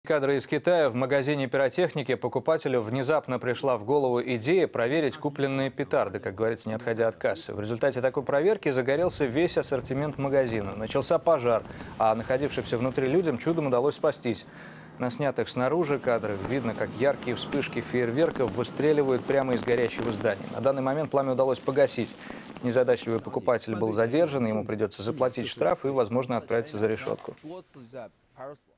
Кадры из Китая. В магазине пиротехники покупателю внезапно пришла в голову идея проверить купленные петарды, как говорится, не отходя от кассы. В результате такой проверки загорелся весь ассортимент магазина. Начался пожар, а находившимся внутри людям чудом удалось спастись. На снятых снаружи кадрах видно, как яркие вспышки фейерверков выстреливают прямо из горящего здания. На данный момент пламя удалось погасить. Незадачливый покупатель был задержан, ему придется заплатить штраф и, возможно, отправиться за решетку.